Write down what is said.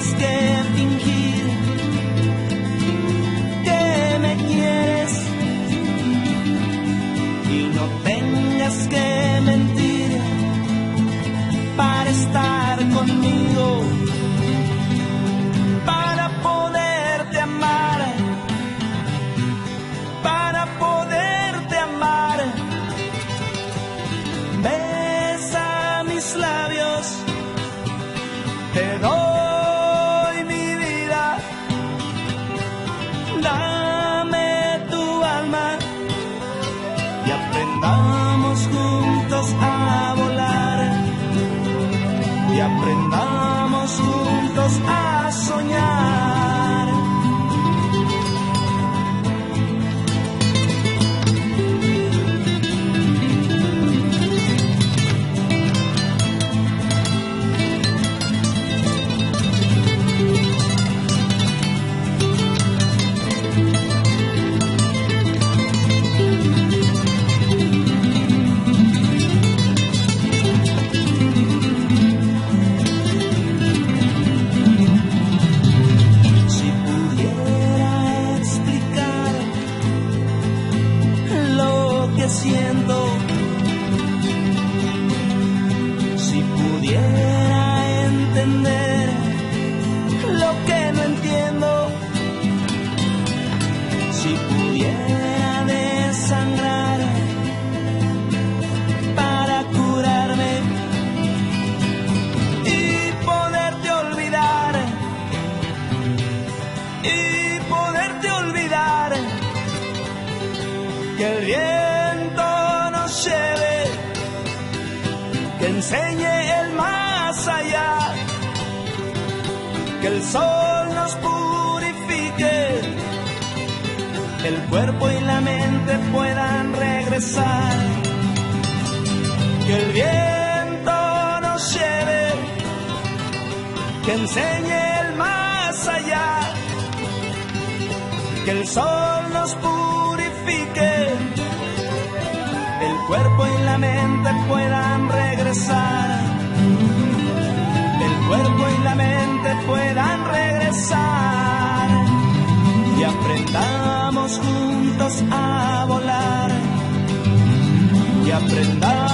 tengas que fingir que me quieres y no tengas que mentir para estar conmigo, para poderte amar, para poderte amar. Besa mis labios, te doy mi vida, dame tu alma y aprendamos juntos a volar, y aprendamos juntos a soñar. Siento, si pudiera entender lo que no entiendo, si pudiera desangrar para curarme y poderte olvidar, que el viento lleve, que enseñe el más allá, que el sol nos purifique, el cuerpo y la mente puedan regresar, que el viento nos lleve, que enseñe el más allá, que el sol nos purifique, el cuerpo y la mente puedan regresar, el cuerpo y la mente puedan regresar, y aprendamos juntos a volar, y aprendamos